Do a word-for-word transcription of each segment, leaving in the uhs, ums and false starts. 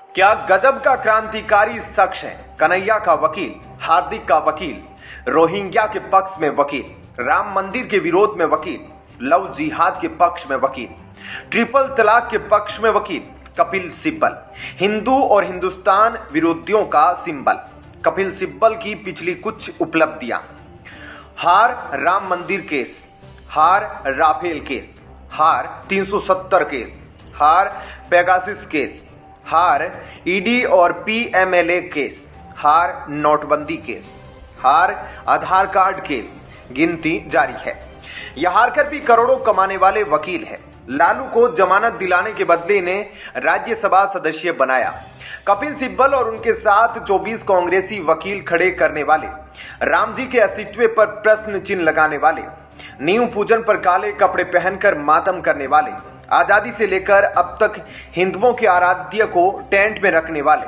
क्या गजब का क्रांतिकारी शख्स है कन्हैया का वकील, हार्दिक का वकील, रोहिंग्या के पक्ष में वकील, राम मंदिर के विरोध में वकील, लव जिहाद के पक्ष में वकील, ट्रिपल तलाक के पक्ष में वकील, कपिल सिब्बल, हिंदू और हिंदुस्तान विरोधियों का सिंबल। कपिल सिब्बल की पिछली कुछ उपलब्धियां: हार राम मंदिर केस, हार राफेल केस, हार तीन सौ सत्तर केस, हार पेगासिस केस, हार ईडी और पीएमएलए केस, हार नोटबंदी केस, हार आधार कार्ड केस। गिनती जारी है। यह हारकर भी करोड़ों कमाने वाले वकील है। लालू को जमानत दिलाने के बदले इन्हें राज्यसभा सदस्य बनाया। कपिल सिब्बल और उनके साथ चौबीस कांग्रेसी वकील खड़े करने वाले, राम जी के अस्तित्व पर प्रश्न चिन्ह लगाने वाले, नींव पूजन पर काले कपड़े पहनकर मातम करने वाले, आजादी से लेकर अब तक हिंदुओं के आराध्य को टेंट में रखने वाले,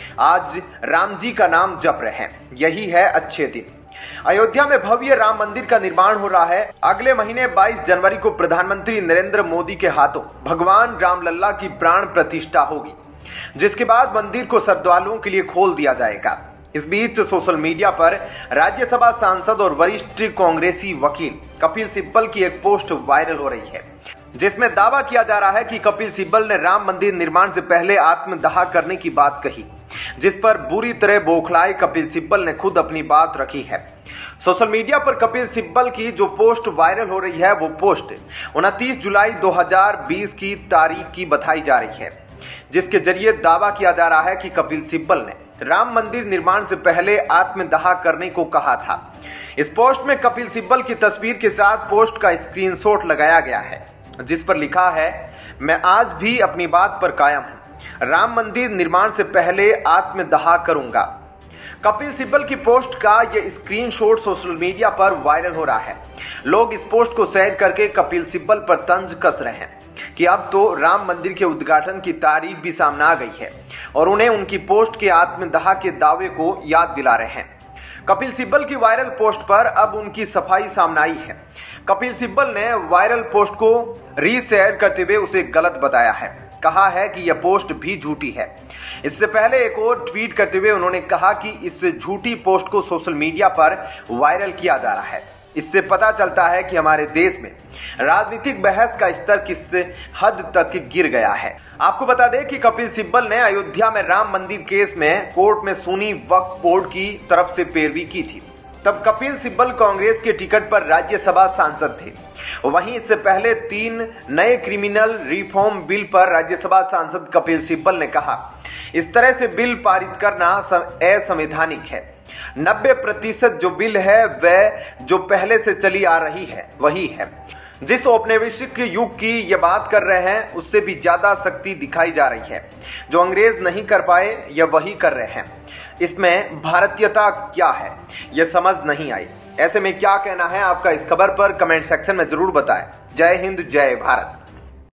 आज राम जी का नाम जप रहे हैं। यही है अच्छे दिन। अयोध्या में भव्य राम मंदिर का निर्माण हो रहा है। अगले महीने बाईस जनवरी को प्रधानमंत्री नरेंद्र मोदी के हाथों भगवान रामलल्ला की प्राण प्रतिष्ठा होगी, जिसके बाद मंदिर को श्रद्धालुओं के लिए खोल दिया जाएगा। इस बीच सोशल मीडिया पर राज्यसभा सांसद और वरिष्ठ कांग्रेसी वकील कपिल सिब्बल की एक पोस्ट वायरल हो रही है, जिसमें दावा किया जा रहा है कि कपिल सिब्बल ने राम मंदिर निर्माण से पहले आत्मदाह करने की बात कही, जिस पर बुरी तरह बौखलाए कपिल सिब्बल ने खुद अपनी बात रखी है। सोशल मीडिया पर कपिल सिब्बल की जो पोस्ट वायरल हो रही है, वो पोस्ट उनतीस जुलाई दो हज़ार बीस की तारीख की बताई जा रही है, जिसके जरिए दावा किया जा रहा है कि कपिल सिब्बल ने राम मंदिर निर्माण से पहले आत्मदाह करने को कहा था। इस पोस्ट में कपिल सिब्बल की तस्वीर के साथ पोस्ट का स्क्रीनशॉट लगाया गया है, जिस पर लिखा है, मैं आज भी अपनी बात पर कायम हूं, राम मंदिर निर्माण से पहले आत्मदाह करूंगा। कपिल सिब्बल की पोस्ट का यह स्क्रीनशॉट सोशल मीडिया पर वायरल हो रहा है। लोग इस पोस्ट को शेयर करके कपिल सिब्बल पर तंज कस रहे हैं कि अब तो राम मंदिर के उद्घाटन की तारीख भी सामने आ गई है और उन्हें उनकी पोस्ट के आत्मदाह के दावे को याद दिला रहे हैं। कपिल सिब्बल की वायरल पोस्ट पर अब उनकी सफाई सामने आई है। कपिल सिब्बल ने वायरल पोस्ट को रीशेयर करते हुए उसे गलत बताया है, कहा है कि यह पोस्ट भी झूठी है। इससे पहले एक और ट्वीट करते हुए उन्होंने कहा कि इस झूठी पोस्ट को सोशल मीडिया पर वायरल किया जा रहा है। इससे पता चलता है कि हमारे देश में राजनीतिक बहस का स्तर किस हद तक गिर गया है। आपको बता दें कि कपिल सिब्बल ने अयोध्या में राम मंदिर केस में कोर्ट में सुन्नी वक्फ बोर्ड की तरफ से पैरवी की थी। तब कपिल सिब्बल कांग्रेस के टिकट पर राज्यसभा सांसद थे। वहीं इससे पहले तीन नए क्रिमिनल रिफॉर्म बिल पर राज्यसभा सांसद कपिल सिब्बल ने कहा, इस तरह से बिल पारित करना असंवैधानिक है। नब्बे प्रतिशत जो बिल है वह जो पहले से चली आ रही है वही है। जिस औपनिवेशिक युग की ये बात कर रहे हैं, उससे भी ज्यादा शक्ति दिखाई जा रही है। जो अंग्रेज नहीं कर पाए यह वही कर रहे हैं। इसमें भारतीयता क्या है यह समझ नहीं आई। ऐसे में क्या कहना है आपका इस खबर पर कमेंट सेक्शन में जरूर बताएं। जय हिंद, जय भारत।